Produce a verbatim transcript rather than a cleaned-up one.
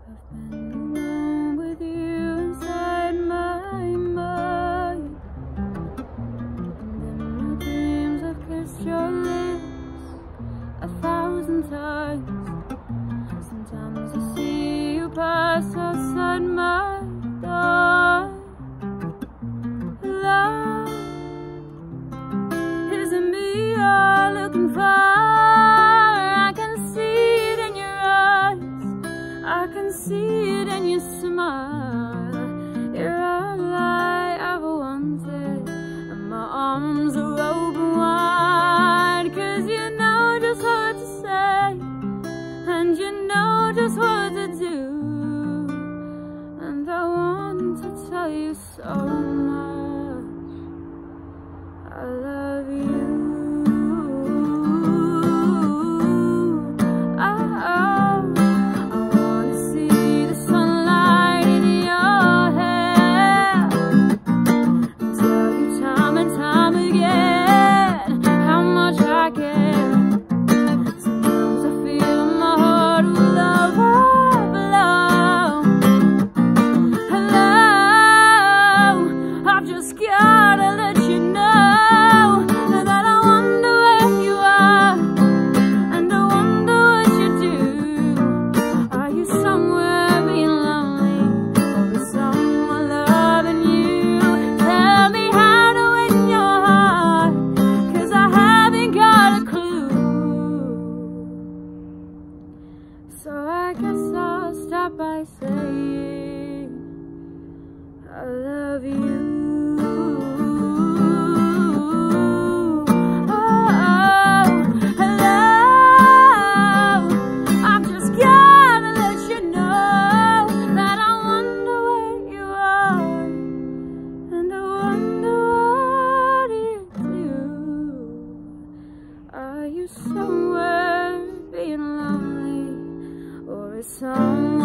I've been alone with you inside my mind, and in my dreams I've kissed your lips a thousand times. Sometimes I see you pass outside my door. Love, is it me you're looking for? I can see it in your eyes, I can see it in your smile. You're all I ever wanted, and my arms are open wide, 'cause you know just what to say, and you know just what to do. And I want to tell you so much, I love you. Oh, I want to see the sunlight in your hair, and tell you time and time again how much I care. Sometimes I feel my heart will overflow. Hello, I've just gotta let you know that I wonder where you are, and I wonder what you do. Are you somewhere being lonely, or is someone loving you? Tell me how to win your heart, 'cause I haven't got a clue. So I guess I'll start by saying I love you. Oh, hello, I've just gotta let you know that I wonder where you are, and I wonder what you do. Are you somewhere being lonely, or is someone